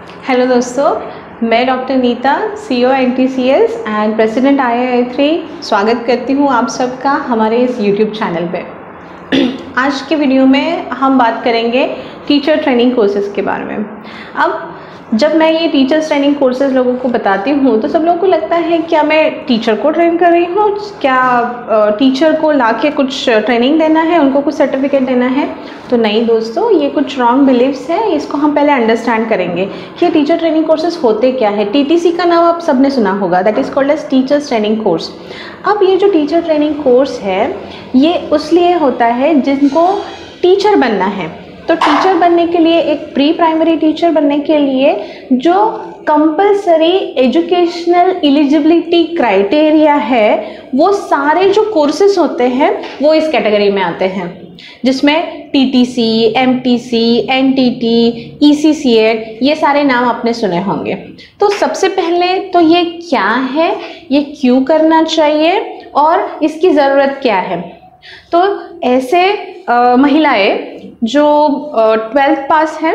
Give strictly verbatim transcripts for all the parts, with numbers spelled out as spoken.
Hello दोस्तों, मैं doctor Nita, CEO NTCS and president I I I three स्वागत करती हूँ आप सबका हमारे इस यूट्यूब चैनल पे। आज के वीडियो में हम बात करेंगे टीचर ट्रेनिंग कोर्सेज़ के बारे में। अब जब मैं ये टीचर्स ट्रेनिंग कोर्सेज़ लोगों को बताती हूँ तो सब लोगों को लगता है क्या मैं टीचर को ट्रेन कर रही हूँ, क्या टीचर को लाके कुछ ट्रेनिंग देना है, उनको कुछ सर्टिफिकेट देना है। तो नहीं दोस्तों, ये कुछ रॉन्ग बिलीव्स है। इसको हम पहले अंडरस्टैंड करेंगे कि टीचर ट्रेनिंग कोर्सेज होते क्या है। टीटीसी का नाम आप सबने सुना होगा, that is called age teachers training course. अब ये जो टीचर ट्रेनिंग कोर्स है ये उसलिए होता है जिनको टीचर बनना है। तो टीचर बनने के लिए, एक प्री प्राइमरी टीचर बनने के लिए जो कंपलसरी एजुकेशनल एलिजिबिलिटी क्राइटेरिया है, वो सारे जो कोर्सेज होते हैं वो इस कैटेगरी में आते हैं, जिसमें टीटीसी, एमटीसी, एनटीटी, ईसीसीएट, ये सारे नाम आपने सुने होंगे। तो सबसे पहले तो ये क्या है, ये क्यों करना चाहिए और इसकी ज़रूरत क्या है। तो ऐसे आ, महिलाएं जो ट्वेल्थ पास हैं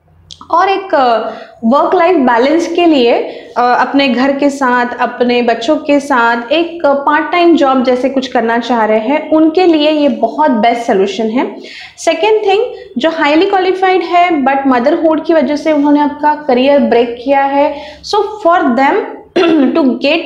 और एक वर्क लाइफ बैलेंस के लिए आ, अपने घर के साथ, अपने बच्चों के साथ एक पार्ट टाइम जॉब जैसे कुछ करना चाह रहे हैं, उनके लिए ये बहुत बेस्ट सोल्यूशन है। सेकेंड थिंग, जो हाईली क्वालिफाइड है बट मदरहुड की वजह से उन्होंने आपका करियर ब्रेक किया है, so for them to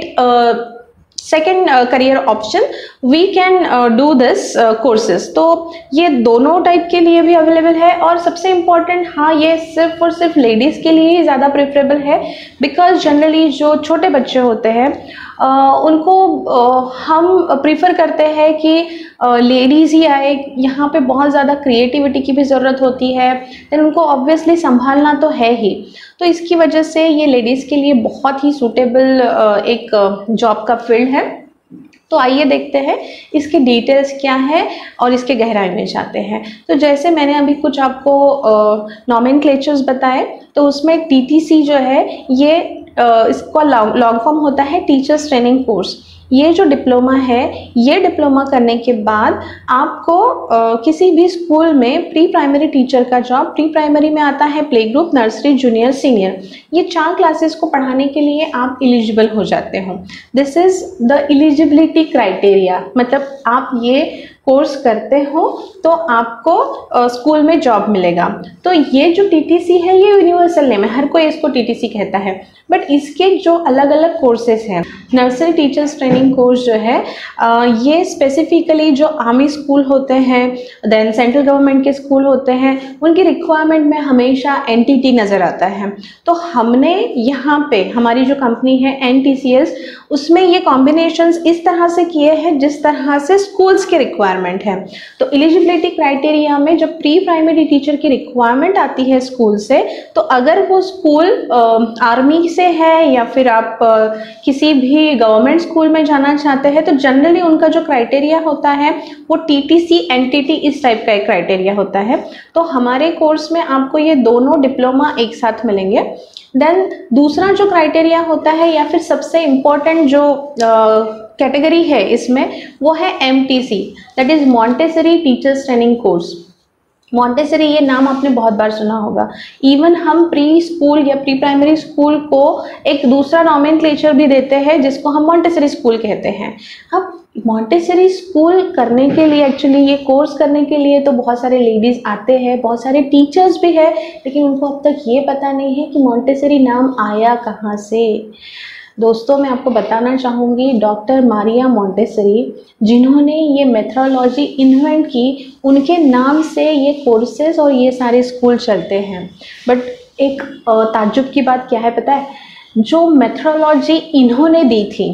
get second career option we can do this courses. तो ये दोनों टाइप के लिए भी अवेलेबल है। और सबसे इम्पॉर्टेंट, हाँ, ये सिर्फ और सिर्फ लेडीज़ के लिए ही ज़्यादा प्रेफरेबल है, बिकॉज जनरली जो छोटे बच्चे होते हैं uh, उनको uh, हम प्रीफर करते हैं कि लेडीज़ uh, ही आए। यहाँ पे बहुत ज़्यादा क्रिएटिविटी की भी ज़रूरत होती है, देन उनको ऑब्वियसली संभालना तो है ही। तो इसकी वजह से ये लेडीज़ के लिए बहुत ही सूटेबल uh, एक जॉब uh, का फील्ड है। तो आइए देखते हैं इसके डिटेल्स क्या है और इसके गहराई में जाते हैं। तो जैसे मैंने अभी कुछ आपको नॉमेनक्लेचर्स बताए, तो उसमें टीटीसी जो है ये uh, इसका लॉन्ग फॉर्म होता है टीचर्स ट्रेनिंग कोर्स। ये जो डिप्लोमा है, ये डिप्लोमा करने के बाद आपको आ, किसी भी स्कूल में प्री प्राइमरी टीचर का जॉब, प्री प्राइमरी में आता है play group, nursery, junior, senior, ये चार क्लासेस को पढ़ाने के लिए आप एलिजिबल हो जाते हो। This is the eligibility criteria, मतलब आप ये कोर्स करते हो तो आपको स्कूल में जॉब मिलेगा। तो ये जो टीटीसी है ये यूनिवर्सल नेम है, हर कोई इसको टीटीसी कहता है। बट इसके जो अलग अलग कोर्सेज हैं, नर्सरी टीचर्स ट्रेनिंग कोर्स जो है आ, ये स्पेसिफिकली जो आर्मी स्कूल होते हैं, देन सेंट्रल गवर्नमेंट के स्कूल होते हैं, उनकी रिक्वायरमेंट में हमेशा एनटीटी नज़र आता है। तो हमने यहाँ पे, हमारी जो कंपनी है एनटीसीएस, उसमें ये कॉम्बिनेशंस इस तरह से किए हैं जिस तरह से स्कूल्स के रिक्वायरमेंट है। तो एलिजिबिलिटी क्राइटेरिया में जब प्री प्राइमरी टीचर की रिक्वायरमेंट आती है स्कूल से, तो अगर वो स्कूल आर्मी से है या फिर आप आ, किसी भी गवर्नमेंट स्कूल में जाना चाहते हैं, तो जनरली उनका जो क्राइटेरिया होता है वो टीटीसी, एनटीटी, इस टाइप का एक क्राइटेरिया होता है। तो हमारे कोर्स में आपको ये दोनों डिप्लोमा एक साथ मिलेंगे। देन दूसरा जो क्राइटेरिया होता है या फिर सबसे इम्पोर्टेंट जो कैटेगरी uh, है इसमें, वो है MTC, that is Montessori teachers training course. Montessori, ये नाम आपने बहुत बार सुना होगा। इवन हम प्री स्कूल या प्री प्राइमरी स्कूल को एक दूसरा नॉमेनक्लेचर भी देते हैं जिसको हम मॉन्टेसरी स्कूल कहते हैं। अब मॉन्टेसरी स्कूल करने के लिए, एक्चुअली ये कोर्स करने के लिए तो बहुत सारे लेडीज़ आते हैं, बहुत सारे टीचर्स भी है, लेकिन उनको अब तक ये पता नहीं है कि मॉन्टेसरी नाम आया कहाँ से। दोस्तों, मैं आपको बताना चाहूँगी, डॉक्टर मारिया मॉन्टेसरी, जिन्होंने ये मेथोडोलॉजी इन्वेंट की, उनके नाम से ये कोर्सेज और ये सारे स्कूल चलते हैं। बट एक ताज्जुब की बात क्या है पता है, जो मेथोडोलॉजी इन्होंने दी थी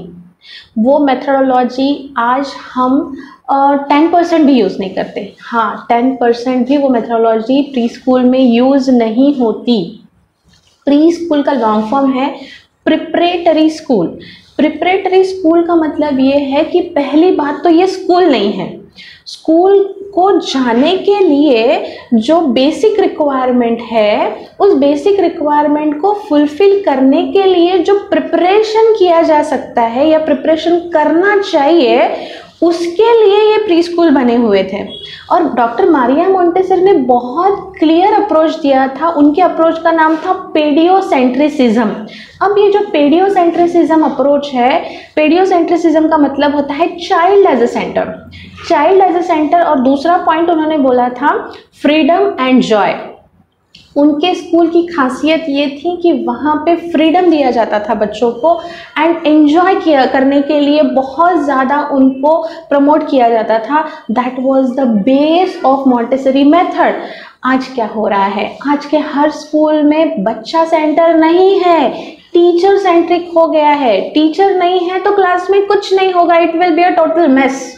वो मेथोडोलॉजी आज हम टेन परसेंट भी यूज़ नहीं करते। हाँ, टेन परसेंट भी वो मेथोडोलॉजी प्री स्कूल में यूज़ नहीं होती। प्री स्कूल का लॉन्ग फॉर्म है प्रिपरेटरी स्कूल। प्रिपरेटरी स्कूल का मतलब ये है कि पहली बात तो ये स्कूल नहीं है। स्कूल को जाने के लिए जो बेसिक रिक्वायरमेंट है, उस बेसिक रिक्वायरमेंट को फुलफिल करने के लिए जो प्रिपरेशन किया जा सकता है या प्रिपरेशन करना चाहिए, उसके लिए ये प्री स्कूल बने हुए थे। और डॉक्टर मारिया मोंटेसरी ने बहुत क्लियर अप्रोच दिया था। उनके अप्रोच का नाम था पेडियोसेंट्रिसिज्म। अब ये जो पेडियोसेंट्रिसिज्म अप्रोच है, पेडियोसेंट्रिसिज्म का मतलब होता है child as a centre, child as a centre. और दूसरा पॉइंट उन्होंने बोला था फ्रीडम एंड जॉय। उनके स्कूल की खासियत ये थी कि वहाँ पे फ्रीडम दिया जाता था बच्चों को एंड एंजॉय किया करने के लिए बहुत ज़्यादा उनको प्रमोट किया जाता था। That was the base of Montessori method. आज क्या हो रहा है, आज के हर स्कूल में बच्चा सेंटर नहीं है, टीचर सेंट्रिक हो गया है। टीचर नहीं है तो क्लास में कुछ नहीं होगा, it will be a total mess.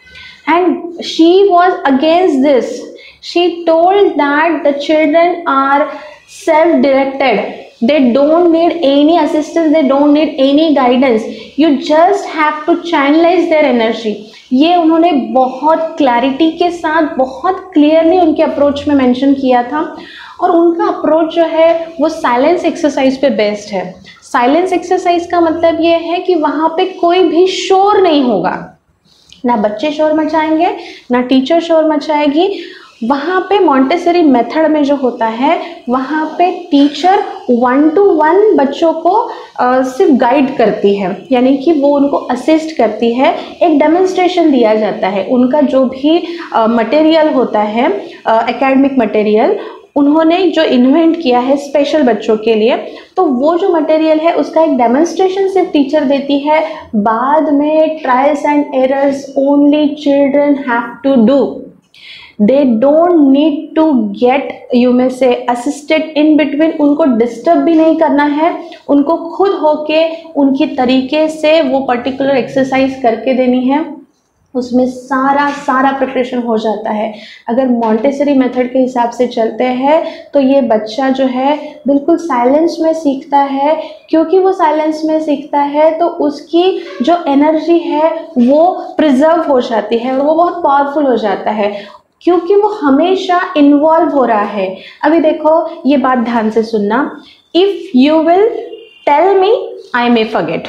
And she was against this. She told that the children are self-directed. They don't need any assistance, they don't need any guidance. You just have to channelize their energy. ये उन्होंने बहुत clarity के साथ, बहुत clearly उनके approach में mention किया था। और उनका अप्रोच जो है वो साइलेंस एक्सरसाइज पे बेस्ड है। साइलेंस एक्सरसाइज का मतलब ये है कि वहाँ पे कोई भी शोर नहीं होगा, ना बच्चे शोर मचाएंगे ना टीचर शोर मचाएगी। वहाँ पे मॉन्टेसरी मेथड में जो होता है, वहाँ पे टीचर वन टू वन बच्चों को आ, सिर्फ गाइड करती है, यानी कि वो उनको असिस्ट करती है। एक डेमोन्स्ट्रेशन दिया जाता है, उनका जो भी मटेरियल होता है, एकेडमिक मटेरियल उन्होंने जो इन्वेंट किया है स्पेशल बच्चों के लिए, तो वो जो मटेरियल है उसका एक डेमोन्स्ट्रेशन सिर्फ टीचर देती है। बाद में trials and errors only children have to do. They don't need to get, you may say, assisted in between. उनको डिस्टर्ब भी नहीं करना है, उनको खुद होके उनकी तरीके से वो पर्टिकुलर एक्सरसाइज करके देनी है। उसमें सारा सारा प्रिपरेशन हो जाता है। अगर मॉन्टेसरी मेथड के हिसाब से चलते हैं तो ये बच्चा जो है बिल्कुल साइलेंस में सीखता है। क्योंकि वो साइलेंस में सीखता है तो उसकी जो एनर्जी है वो प्रिजर्व हो जाती है और वो बहुत पावरफुल हो जाता है, क्योंकि वो हमेशा इन्वॉल्व हो रहा है। अभी देखो, ये बात ध्यान से सुनना। If you will tell me I may forget,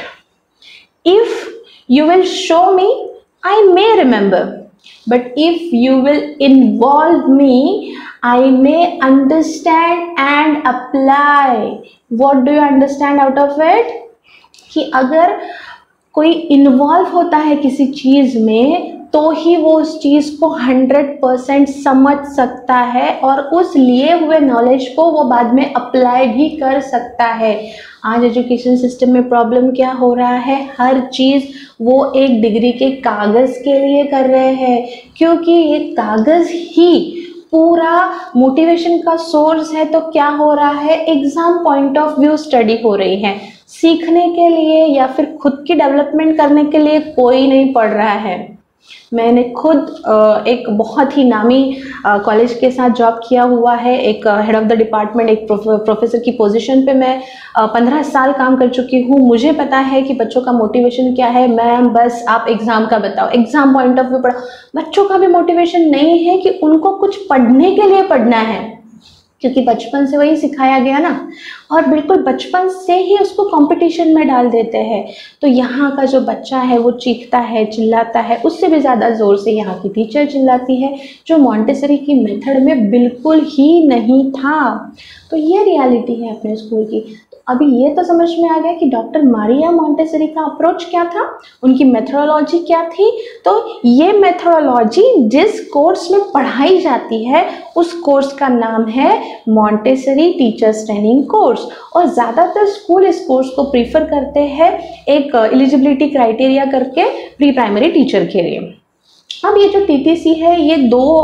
if you will show me I may remember, but if you will involve me I may understand and apply. What do you understand out of it? कि अगर कोई involve होता है किसी चीज में तो ही वो उस चीज़ को हंड्रेड परसेंट समझ सकता है और उस लिए हुए नॉलेज को वो बाद में अप्लाई भी कर सकता है। आज एजुकेशन सिस्टम में प्रॉब्लम क्या हो रहा है, हर चीज़ वो एक डिग्री के कागज़ के लिए कर रहे हैं, क्योंकि ये कागज़ ही पूरा मोटिवेशन का सोर्स है। तो क्या हो रहा है, exam point of view study हो रही है, सीखने के लिए या फिर खुद की डेवलपमेंट करने के लिए कोई नहीं पढ़ रहा है। मैंने खुद एक बहुत ही नामी कॉलेज के साथ जॉब किया हुआ है, एक हेड ऑफ द डिपार्टमेंट, एक प्रोफेसर की पोजीशन पे मैं पंद्रह साल काम कर चुकी हूँ। मुझे पता है कि बच्चों का मोटिवेशन क्या है। मैम बस आप एग्ज़ाम का बताओ, एग्ज़ाम पॉइंट ऑफ व्यू पढ़ाओ। बच्चों का भी मोटिवेशन नहीं है कि उनको कुछ पढ़ने के लिए पढ़ना है, क्योंकि बचपन से वही सिखाया गया ना, और बिल्कुल बचपन से ही उसको कंपटीशन में डाल देते हैं। तो यहाँ का जो बच्चा है वो चीखता है, चिल्लाता है, उससे भी ज़्यादा ज़ोर से यहाँ की टीचर चिल्लाती है, जो मॉन्टेसरी की मेथड में बिल्कुल ही नहीं था। तो ये रियलिटी है अपने स्कूल की। तो अभी ये तो समझ में आ गया कि डॉक्टर मारिया मोंटेसरी का अप्रोच क्या था, उनकी मेथोडोलॉजी क्या थी। तो ये मेथोडोलॉजी जिस कोर्स में पढ़ाई जाती है उस कोर्स का नाम है मोंटेसरी टीचर्स ट्रेनिंग कोर्स, और ज़्यादातर स्कूल इस कोर्स को प्रीफर करते हैं एक एलिजिबिलिटी क्राइटेरिया करके प्री प्राइमरी टीचर के लिए। अब ये जो टीटीसी है ये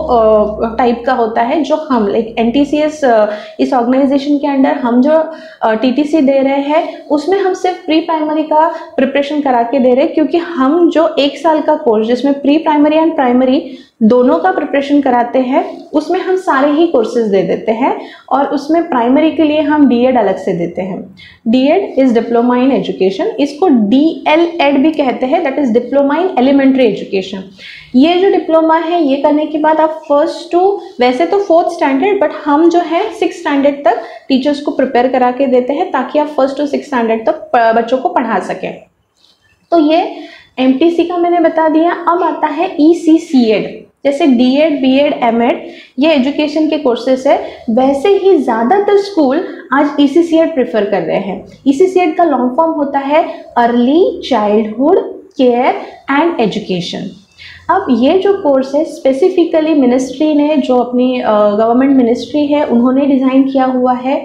दो टाइप का होता है। जो हम लाइक एनटीसीएस इस ऑर्गेनाइजेशन के अंडर हम जो टीटीसी दे रहे हैं उसमें हम सिर्फ प्री प्राइमरी का प्रिपरेशन करा के दे रहे हैं, क्योंकि हम जो एक साल का कोर्स जिसमें प्री प्राइमरी एंड प्राइमरी दोनों का प्रिपरेशन कराते हैं उसमें हम सारे ही कोर्सेज दे देते हैं, और उसमें प्राइमरी के लिए हम डीएड अलग से देते हैं। DEd is diploma in education, इसको डीएलएड भी कहते हैं, that is diploma in elementary education. ये जो डिप्लोमा है ये करने के बाद आप फर्स्ट टू वैसे तो फोर्थ स्टैंडर्ड, बट हम जो है सिक्स स्टैंडर्ड तक टीचर्स को प्रिपेयर करा के देते हैं ताकि आप फर्स्ट टू सिक्स स्टैंडर्ड तक बच्चों को पढ़ा सकें। तो ये एमटीसी का मैंने बता दिया। अब आता है ईसीसीएड, जैसे डीएड, बीएड, एमएड, ये एजुकेशन के कोर्सेस है। वैसे ही ज़्यादातर स्कूल आज ईसीसीएड प्रेफर कर रहे हैं। ईसीसीएड का लॉन्ग फॉर्म होता है early childhood care and education. अब ये जो कोर्स है स्पेसिफिकली मिनिस्ट्री ने, जो अपनी गवर्नमेंट मिनिस्ट्री है, उन्होंने डिज़ाइन किया हुआ है।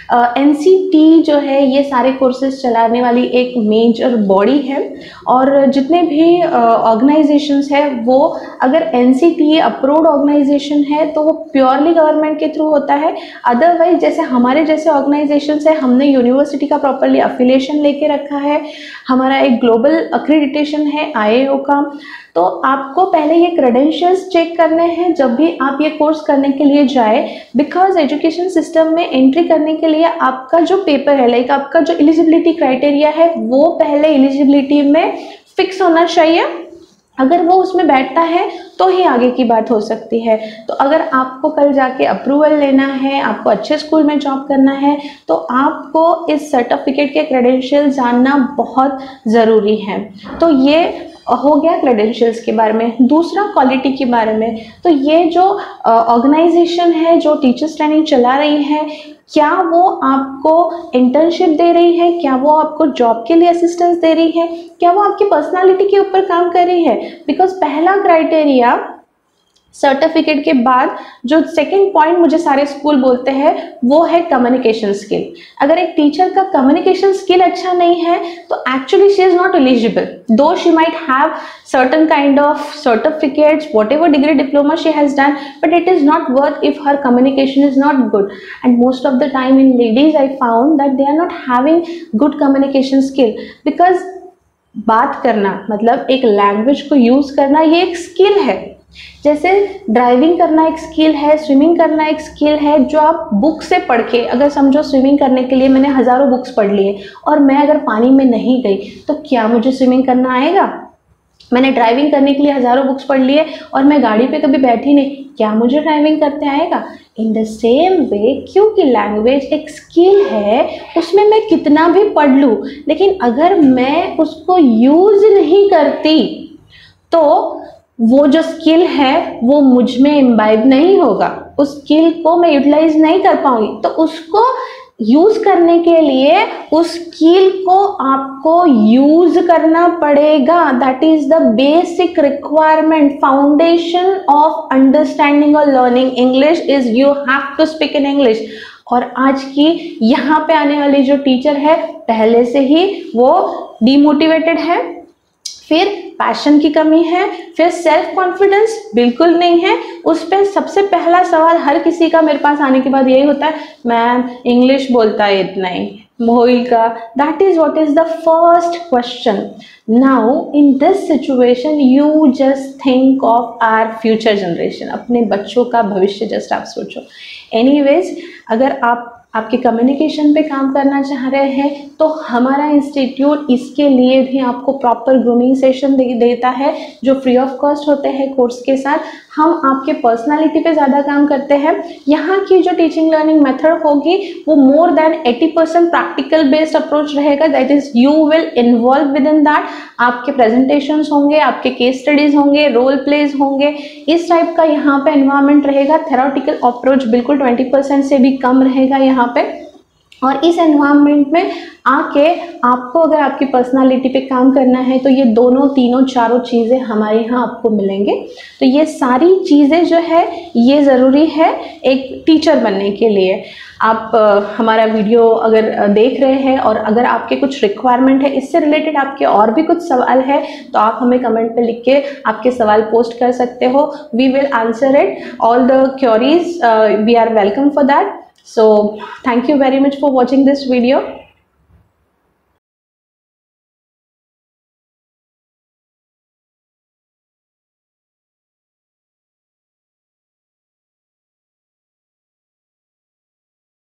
एनसीटी जो है ये सारे कोर्सेज चलाने वाली एक मेजर बॉडी है, और जितने भी ऑर्गेनाइजेशंस है वो अगर एनसीटी अप्रूव्ड ऑर्गेनाइजेशन है तो वो प्योरली गवर्नमेंट के थ्रू होता है। अदरवाइज जैसे हमारे जैसे ऑर्गेनाइजेशंस है, हमने यूनिवर्सिटी का प्रॉपरली अफिलिएशन लेके रखा है, हमारा एक ग्लोबल अक्रेडिटेशन है आईएओ का, तो आपको पहले ये क्रेडेंशियल्स चेक करने हैं जब भी आप ये कोर्स करने के लिए जाए। बिकॉज एजुकेशन सिस्टम में एंट्री करने के लिए आपका जो पेपर है, लाइक आपका जो एलिजिबिलिटी क्राइटेरिया है, वो पहले एलिजिबिलिटी में फिक्स होना चाहिए। अगर वो उसमें बैठता है तो ही आगे की बात हो सकती है। तो अगर आपको कल जाके अप्रूवल लेना है, आपको अच्छे स्कूल में जॉब करना है, तो आपको इस सर्टिफिकेट के क्रेडेंशियल जानना बहुत ज़रूरी है। तो ये हो गया क्रेडेंशियल्स के बारे में। दूसरा क्वालिटी के बारे में, तो ये जो ऑर्गेनाइजेशन है जो टीचर्स ट्रेनिंग चला रही है, क्या वो आपको इंटर्नशिप दे रही है, क्या वो आपको जॉब के लिए असिस्टेंस दे रही है, क्या वो आपकी पर्सनालिटी के ऊपर काम कर रही है। बिकॉज पहला क्राइटेरिया सर्टिफिकेट के बाद जो सेकंड पॉइंट मुझे सारे स्कूल बोलते हैं वो है कम्युनिकेशन स्किल। अगर एक टीचर का कम्युनिकेशन स्किल अच्छा नहीं है तो actually she is not eligible, though she might have certain kind of certificates, whatever degree diploma she has done, but it is not worth if her communication is not good. And most of the time in ladies I found that they are not having good communication skill, because बात करना मतलब एक language को use करना ये एक skill है। जैसे ड्राइविंग करना एक स्किल है, स्विमिंग करना एक स्किल है, जो आप बुक से पढ़ के, अगर समझो स्विमिंग करने के लिए मैंने हजारों बुक्स पढ़ लिए और मैं अगर पानी में नहीं गई तो क्या मुझे स्विमिंग करना आएगा। मैंने ड्राइविंग करने के लिए हजारों बुक्स पढ़ लिए और मैं गाड़ी पे कभी बैठी नहीं, क्या मुझे ड्राइविंग करते आएगा। इन द सेम वे, क्योंकि लैंग्वेज एक स्किल है, उसमें मैं कितना भी पढ़ लूँ लेकिन अगर मैं उसको यूज नहीं करती तो वो जो स्किल है वो मुझ में इम्बाइब नहीं होगा, उस स्किल को मैं यूटिलाइज नहीं कर पाऊंगी। तो उसको यूज करने के लिए उस स्किल को आपको यूज करना पड़ेगा। That is the basic requirement, foundation of understanding और learning English is you have to speak in English. और आज की यहाँ पे आने वाली जो टीचर है पहले से ही वो डिमोटिवेटेड है, फिर पैशन की कमी है, फिर सेल्फ कॉन्फिडेंस बिल्कुल नहीं है। उस पर सबसे पहला सवाल हर किसी का मेरे पास आने के बाद यही होता है, मैम इंग्लिश बोलता है इतना ही, मोहिल का। That is what is the first question. Now in this situation you just think of our future generation, अपने बच्चों का भविष्य जस्ट आप सोचो। एनीवेज, अगर आप आपके कम्युनिकेशन पे काम करना चाह रहे हैं तो हमारा इंस्टीट्यूट इसके लिए भी आपको प्रॉपर ग्रूमिंग सेशन दे, देता है जो फ्री ऑफ कॉस्ट होते हैं। कोर्स के साथ हम आपके पर्सनालिटी पे ज़्यादा काम करते हैं। यहाँ की जो टीचिंग लर्निंग मेथड होगी वो more than eighty percent practical based approach रहेगा। That is you will involve with in that. आपके प्रेजेंटेशंस होंगे, आपके केस स्टडीज होंगे, रोल प्लेज होंगे, इस टाइप का यहाँ पे एनवायरनमेंट रहेगा। थेरोटिकल अप्रोच बिल्कुल ट्वेंटी परसेंट से भी कम रहेगा यहाँ पे। और इस एनवायरनमेंट में आके आपको अगर आपकी पर्सनालिटी पे काम करना है तो ये दोनों तीनों चारों चीज़ें हमारे यहाँ आपको मिलेंगे। तो ये सारी चीज़ें जो है ये ज़रूरी है एक टीचर बनने के लिए। आप आ, हमारा वीडियो अगर देख रहे हैं और अगर आपके कुछ रिक्वायरमेंट है, इससे रिलेटेड आपके और भी कुछ सवाल है तो आप हमें कमेंट पे लिख के आपके सवाल पोस्ट कर सकते हो। We will answer it all the queries, we are welcome for that. So thank you very much for watching this video.